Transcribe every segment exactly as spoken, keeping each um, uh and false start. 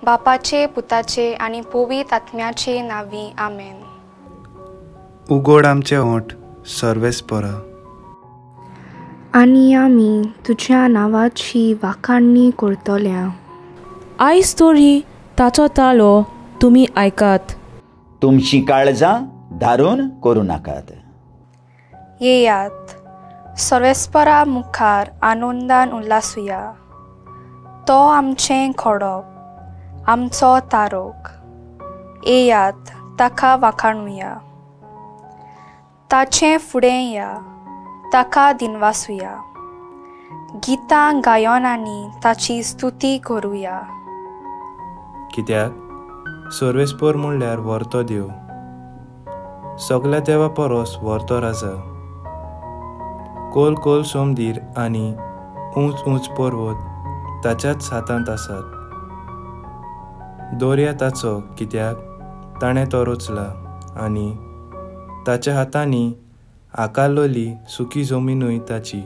बापाचे, पुताचे आणि पवित्र आत्म्याचे नावी आमेन. उगोड आमचे ओंठ सर्वेस्परा. आनी आमी तुज्या नांवाची वाखाणणी करतल्या. आयज तरी ताचो ताळो तुमी आयकात. तुमची काळजां धारून करूं नाकात. येयात, सर्वेस्परा मुखार आनंदान उल्हासुया. तो आमचें खडप, आमचो तारोक. येयात, ताका वाखाणुया. ताचे फुडें या, ताका दिनवासुया. गितां गायोन आनी ताची स्तुती करुया. कित्याक सर्वेस्पर म्हणल्यार व्हरतो देव, सगल्या देवा परस व्हरतो राजा. कोल कोल सोमदीर आनी उंच उंच पर्वत ताच्याच हातांत आसात. दर्या ताचो, कित्याक ताणें तो रचला, आनी ताच्या हातांनी आकारलोली सुकी जमीनूय ताची.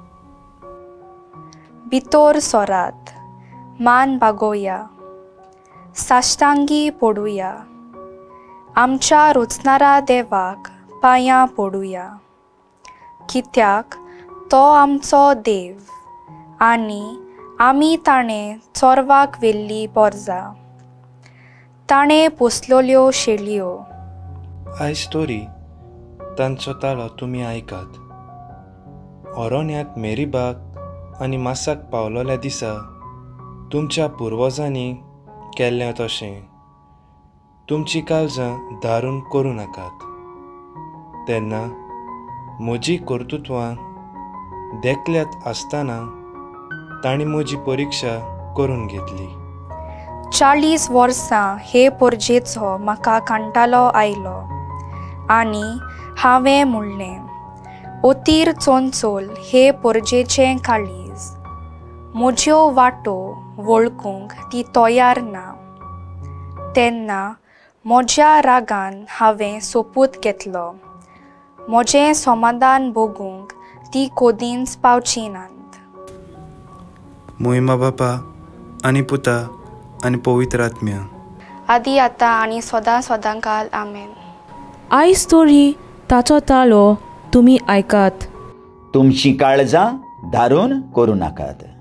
भितर सोरात, मान बागोवया, साश्टांगी पडुया. आमच्या रोचणारा देवाक पांयां पडुया. कित्याक तो आमचो देव, आनी आमी ताणें चोरवाक वेल्ली पोरजां. ताणें पोसलोल्यो शेळयो. आयज तरी तांचो ताळो तुमी आयकात. अरण्यांत मेरीबाग आनी मासाक पावलोल्या दिसा तुमच्या पुर्वजांनी केल्लें तशें तुमची काळजां धारून करूं नाकात. तेन्ना म्हजी कर्तुत्वां देखल्यात आसतना तांणी म्हजी परिक्षा करून घेतली. चाळीस वर्सां हे पोरजेचो म्हाका कांटालो आयलो, आनी हांवें म्हणलें, ओतीर चोंचोल हे पोरजेचें काळीज. म्हज्यो वाटो वळखूंक ती तयार ना. तेन्ना म्हज्या रागान हांवें सोपूत घेतलो. म्हजें समाधान भोगूंक ती कोदींच पावची नात. मोहिमा बापा आनी पुता आनी पवित्र आत्म्या. आदी आतां आनी सदां सदांकाल आमेन. आयज तरी ताचो ताळो तुमी आयकात. तुमची काळजां धारून करूं नाकात.